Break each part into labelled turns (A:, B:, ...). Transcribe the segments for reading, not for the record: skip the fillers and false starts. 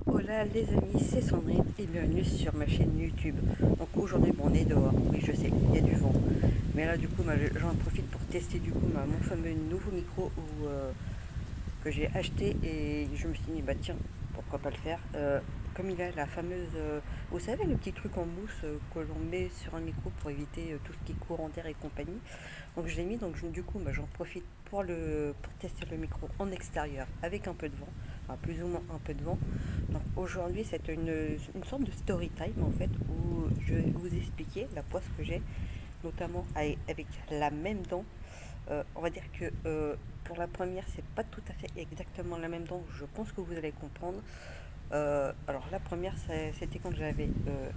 A: Hola les amis, c'est Sandrine et bienvenue sur ma chaîne YouTube. Donc aujourd'hui bon, on est dehors, oui je sais, il y a du vent. Mais là du coup j'en profite pour tester du coup mon fameux nouveau micro que j'ai acheté et je me suis dit bah tiens, pourquoi pas le faire. Comme il a la fameuse, vous savez le petit truc en mousse que l'on met sur un micro pour éviter tout ce qui est courant d'air et compagnie. Donc je l'ai mis, donc du coup j'en profite pour tester le micro en extérieur avec un peu de vent, enfin plus ou moins un peu de vent. Donc aujourd'hui c'est une sorte de story time en fait où je vais vous expliquer la poisse que j'ai, notamment avec la même dent. On va dire que pour la première c'est pas tout à fait exactement la même dent, je pense que vous allez comprendre. Alors la première c'était quand j'avais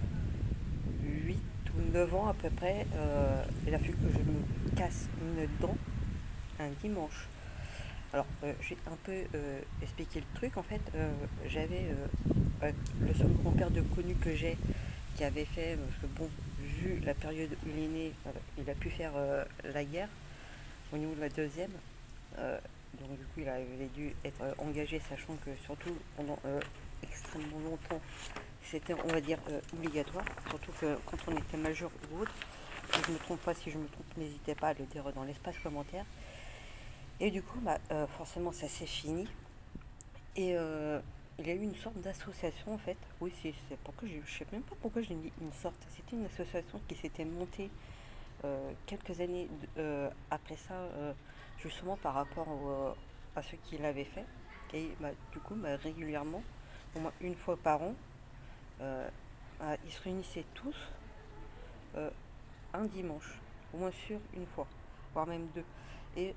A: 8 ou 9 ans à peu près. Il a fallu que je me casse une dent un dimanche. Alors, j'ai un peu expliqué le truc. En fait, j'avais le seul grand-père de connu que j'ai qui avait fait, parce que bon, vu la période où il est né, il a pu faire la guerre au niveau de la deuxième. Euh, donc, du coup, il avait dû être engagé, sachant que surtout pendant extrêmement longtemps, c'était, on va dire, obligatoire. Surtout que quand on était majeur ou autre, si je me trompe pas, si je me trompe, n'hésitez pas à le dire dans l'espace commentaire. Et du coup, forcément, ça s'est fini. Et il y a eu une sorte d'association en fait. Oui, c'est pourquoi je sais même pas pourquoi j'ai dit une sorte. C'était une association qui s'était montée quelques années après ça, justement par rapport à ce qu'il avait fait. Et du coup, régulièrement, au moins une fois par an, ils se réunissaient tous euh, un dimanche, au moins sur une fois, voire même deux. Et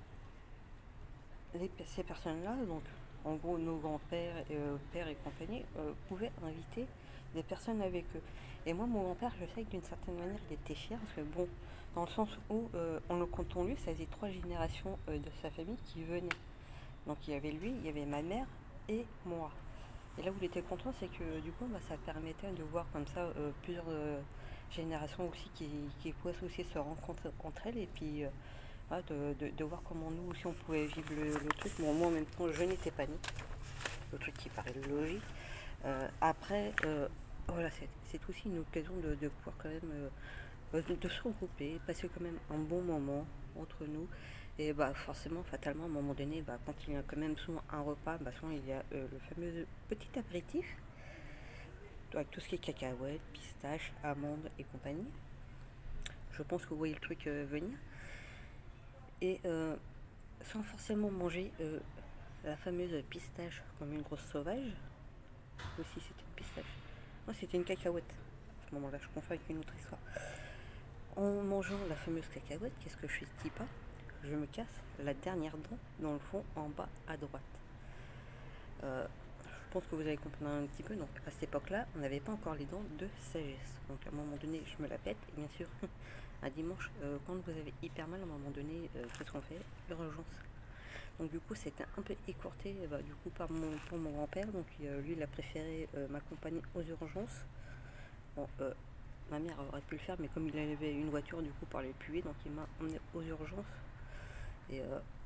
A: ces personnes-là, donc en gros nos grands-pères, pères et compagnie, pouvaient inviter des personnes avec eux. Et moi, mon grand-père, je sais que d'une certaine manière, il était fier, parce que bon, dans le sens où, en le comptant lui, ça faisait 3 générations de sa famille qui venaient. Donc il y avait lui, il y avait ma mère et moi. Et là où il était content, c'est que du coup, ça permettait de voir comme ça plusieurs générations aussi qui pouvaient aussi se rencontrer entre elles et puis de voir comment nous aussi on pouvait vivre le truc. Bon, moi en même temps, je n'étais pas née, le truc qui paraît logique. Après, voilà, c'est aussi une occasion de pouvoir quand même de se regrouper, passer quand même un bon moment entre nous. Et forcément, fatalement, à un moment donné, quand il y a quand même souvent un repas, souvent il y a le fameux petit apéritif, avec tout ce qui est cacahuètes, pistaches, amandes et compagnie. Je pense que vous voyez le truc venir. Et sans forcément manger la fameuse pistache comme une grosse sauvage. Aussi, c'était une pistache. Non, c'était une cacahuète. À ce moment-là, je confonds avec une autre histoire. En mangeant la fameuse cacahuète, qu'est-ce que je fais pas? Je me casse la dernière dent dans le fond en bas à droite. Je pense que vous avez compris un petit peu. Donc à cette époque-là, on n'avait pas encore les dents de sagesse. Donc à un moment donné, je me la pète. Et bien sûr, un dimanche, quand vous avez hyper mal, à un moment donné, qu'est-ce qu'on fait? Urgence. Donc du coup, c'était un peu écourté du coup pour mon grand-père. Donc lui, il a préféré m'accompagner aux urgences. Bon, ma mère aurait pu le faire, mais comme il avait une voiture du coup par les puits, donc il m'a emmené aux urgences. Et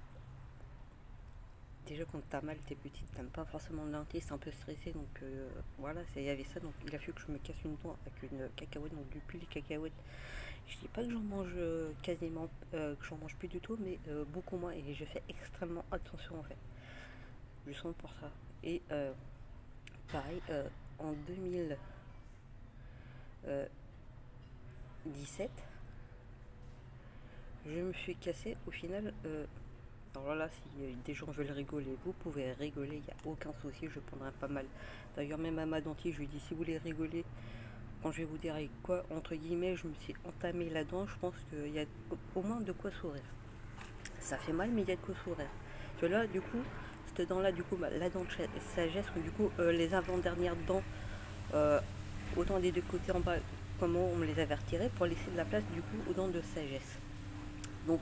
A: déjà quand t'as mal, t'es petite, t'aimes pas forcément le dentiste, un peu stressé, donc voilà, il y avait ça. Donc il a fallu que je me casse une dent avec une cacahuète. Donc depuis les cacahuètes, je dis pas que j'en mange quasiment, que j'en mange plus du tout, mais beaucoup moins. Et je fais extrêmement attention en fait, justement pour ça. Et pareil, en 2017, je me suis cassé au final. Alors là, si des gens veulent rigoler, vous pouvez rigoler, il n'y a aucun souci, je prendrai pas mal. D'ailleurs, même à ma dentiste, je lui dis si vous voulez rigoler, quand je vais vous dire avec quoi, entre guillemets, je me suis entamé la dent, je pense qu'il y a au moins de quoi sourire. Ça fait mal, mais il y a de quoi sourire. Parce que là, du coup, cette dent-là, du coup, la dent de sagesse, du coup, les avant-dernières dents, euh, autant des deux côtés en bas, comment on me les avait retirées pour laisser de la place, du coup, aux dents de sagesse. Donc,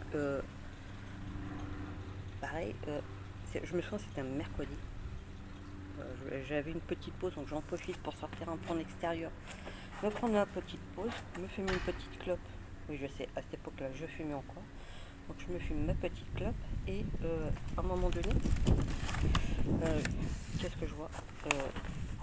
A: pareil, je me souviens, c'était un mercredi. J'avais une petite pause, donc j'en profite pour sortir un peu en extérieur, me prendre une petite pause, me fumer une petite clope. Oui, je sais, à cette époque-là, je fumais encore. Donc je me fume ma petite clope et à un moment donné, qu'est-ce que je vois?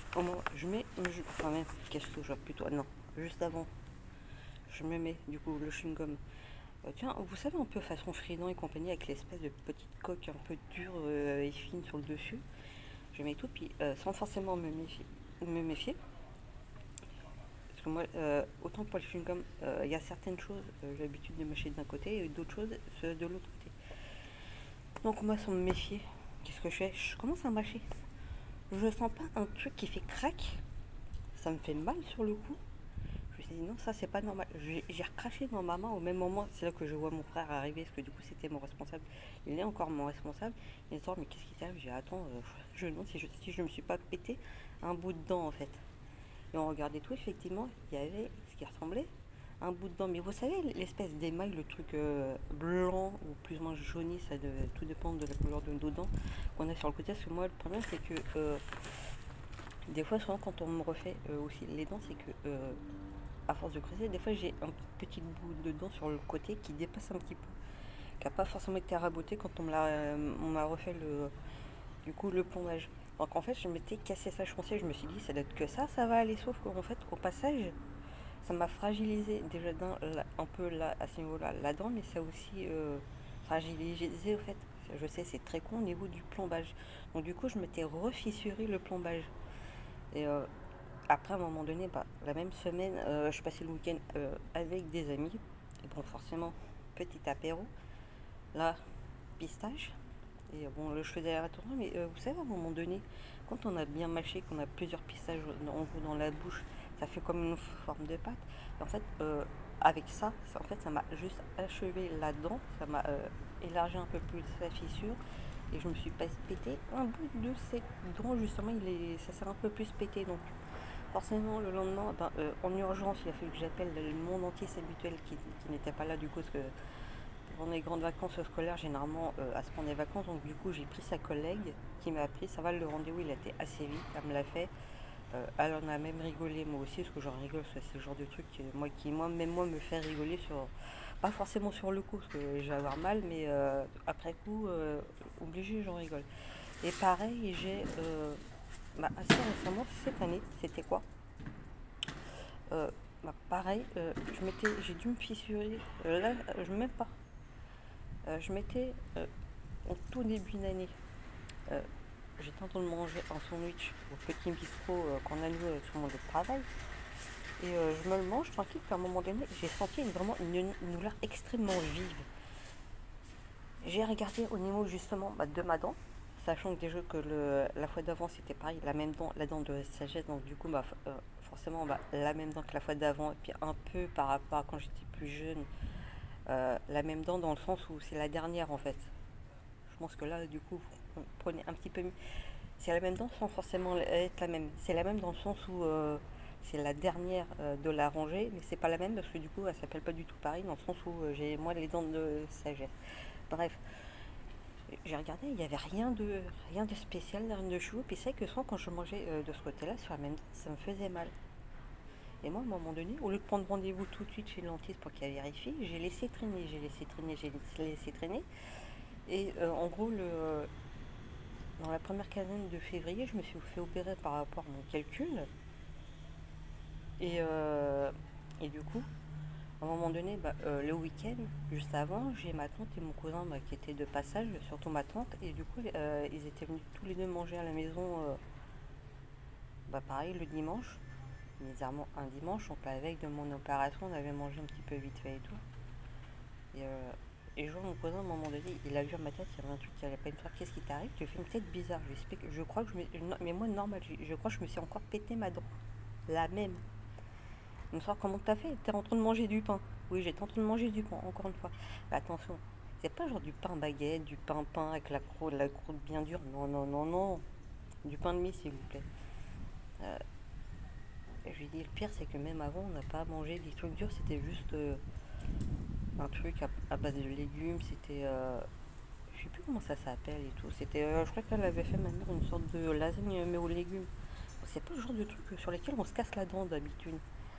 A: au moment, je mets, enfin même, qu'est-ce que je plutôt, non, juste avant, je me mets du coup le chewing-gum. Tiens, vous savez un peu façon Frident et compagnie avec l'espèce de petite coque un peu dure et fine sur le dessus. Je mets tout, puis sans forcément me méfier. Parce que moi, autant pour le chewing-gum, il y a certaines choses, j'ai l'habitude de mâcher d'un côté et d'autres choses de l'autre côté. Donc moi, sans me méfier, qu'est-ce que je fais? Je commence à mâcher. Je sens pas un truc qui fait crack. Ça me fait mal sur le coup. Je me suis dit non, ça c'est pas normal. J'ai recraché dans ma main au même moment. C'est là que je vois mon frère arriver, parce que du coup c'était mon responsable. Il est encore mon responsable. Il me dit mais qu'est-ce qui t'arrive? J'ai dit attends, je me demande si je me suis pas pété un bout de dent en fait. Et on regardait tout, effectivement, il y avait ce qui ressemblait à un bout de dent. Mais vous savez, l'espèce d'émail, le truc blanc ou plus ou moins jauni, tout dépend de la couleur de nos dents qu'on a sur le côté. Parce que moi, le problème, c'est que des fois, souvent, quand on me refait aussi les dents, c'est que à force de creuser, des fois, j'ai un petit bout de dent sur le côté qui dépasse un petit peu, qui n'a pas forcément été raboté quand on m'a refait du coup, le plombage. Donc en fait, je m'étais cassé ça, je pensais, je me suis dit, ça doit être que ça va aller. Sauf qu'en fait, au passage, ça m'a fragilisé déjà un peu là, à ce niveau-là, la dent, mais ça aussi fragilisé, au fait, je sais, c'est très con au niveau du plombage. Donc du coup, je m'étais refissuré le plombage. Et après, à un moment donné, bah, la même semaine, je passais le week-end avec des amis. Et bon, forcément, petit apéro. Là, pistache. Et bon, je faisais la tournée, mais vous savez, à un moment donné, quand on a bien mâché, qu'on a plusieurs pistaches dans la bouche, ça fait comme une forme de pâte. Et en fait, avec en fait, ça m'a juste achevé la dent, ça m'a élargi un peu plus sa fissure, et je me suis pas pété un bout de cette dent, justement, ça s'est un peu plus pété. Donc, forcément, le lendemain, ben, en urgence, il a fallu que j'appelle mon dentiste habituel qui n'était pas là, du coup, parce que pendant les grandes vacances scolaires, généralement, à se prendre des vacances, donc du coup, j'ai pris sa collègue qui m'a appris. Ça va, le rendez-vous, il a été assez vite, elle me l'a fait. Elle en a même rigolé, moi aussi, parce que j'en rigole, c'est le genre de truc même moi, me fait rigoler pas forcément sur le coup, parce que je vais avoir mal, mais après coup, obligé, j'en rigole. Et pareil, assez récemment, cette année, c'était quoi? Pareil, j'ai dû me fissurer, là, je même pas. Je m'étais, au tout début d'année, euh, j'étais en train de manger un sandwich au petit bistrot qu'on a nous sur mon lieu de travail. Et je me le mange tranquille, puis à un moment donné, j'ai senti vraiment une douleur extrêmement vive. J'ai regardé au niveau justement de ma dent, sachant que déjà que la fois d'avant c'était pareil, la même dent, la dent de sagesse, donc du coup forcément la même dent que la fois d'avant, et puis un peu par rapport à quand j'étais plus jeune, la même dent dans le sens où c'est la dernière en fait. Je pense que là, du coup, vous prenez un petit peu mieux. C'est la même dent sans forcément être la même. C'est la même dans le sens où c'est la dernière de la rangée, mais c'est pas la même parce que du coup, elle s'appelle pas du tout pareil dans le sens où j'ai moi les dents de sagesse. Bref, j'ai regardé, il n'y avait rien de spécial, rien de chou. Puis c'est que souvent quand je mangeais de ce côté-là, sur la même dent, ça me faisait mal. Et moi, à un moment donné, au lieu de prendre rendez-vous tout de suite chez le dentiste pour qu'il vérifie, j'ai laissé traîner. Et en gros, dans la première quinzaine de février, je me suis fait opérer par rapport à mon calcul. Et, euh, et du coup, à un moment donné, le week-end, juste avant, j'ai ma tante et mon cousin qui étaient de passage, surtout ma tante. Et du coup, ils étaient venus tous les deux manger à la maison, pareil, le dimanche. Bizarrement, un dimanche, donc la veille de mon opération, on avait mangé un petit peu vite fait et tout. Et, euh, et je vois mon cousin, à un moment donné, il a vu à ma tête, il y avait un truc qui allait pas me faire. Qu'est-ce qui t'arrive? Tu fais une tête bizarre. Je lui explique, je crois que mais moi, normal, je crois que je me suis encore pété ma dent. La même. Il me sort, comment t'as fait? T'es en train de manger du pain. Oui, j'étais en train de manger du pain, encore une fois. Mais attention, c'est pas genre du pain baguette, du pain avec la croûte bien dure. Non, non, non, non. Du pain de mie, s'il vous plaît. Et je lui dis, le pire, c'est que même avant, on n'a pas mangé des trucs durs. C'était juste un truc à base de légumes. C'était. Je sais plus comment ça s'appelle et tout. C'était, je crois qu'elle avait fait ma mère une sorte de lasagne mais aux légumes. C'est pas le genre de truc sur lesquels on se casse la dent d'habitude.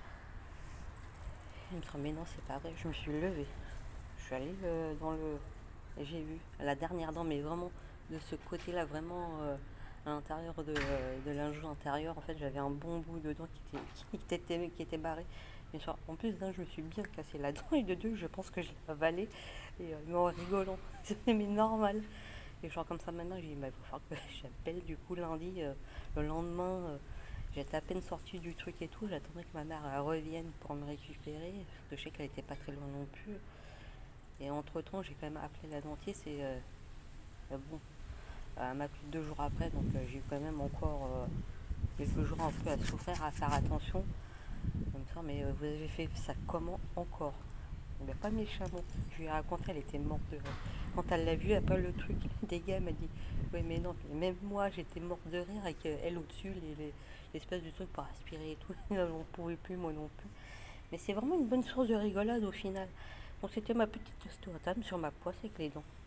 A: Il me dit, mais non, c'est pas vrai. Je me suis levée. Je suis allée dans le. Et j'ai vu la dernière dent, mais vraiment de ce côté-là, vraiment à l'intérieur de l'injou intérieur, en fait, j'avais un bon bout de dent qui était barré. Mais en plus, d'un, je me suis bien cassé la dent, et de deux, je pense que je l'ai avalé, mais en rigolant. Mais normal. Et genre comme ça maintenant, j'ai dit, bah, il va falloir que j'appelle du coup lundi, le lendemain. J'étais à peine sortie du truc et tout, j'attendais que ma mère elle revienne pour me récupérer, parce que je sais qu'elle était pas très loin non plus. Et entre temps, j'ai quand même appelé la dentiste et bon, elle m'a appelé 2 jours après, donc j'ai eu quand même encore quelques jours un peu à souffrir, à faire attention. Comme ça, mais vous avez fait ça comment encore? Mais pas méchamment. Je lui ai raconté, elle était morte de rire. Quand elle l'a vu, après le truc, des gars, elle m'a dit, oui mais non, même moi j'étais morte de rire avec elle au-dessus, l'espèce de truc pour aspirer et tout. On pouvait plus, moi non plus. Mais c'est vraiment une bonne source de rigolade au final. Donc c'était ma petite story time sur ma poisse avec les dents.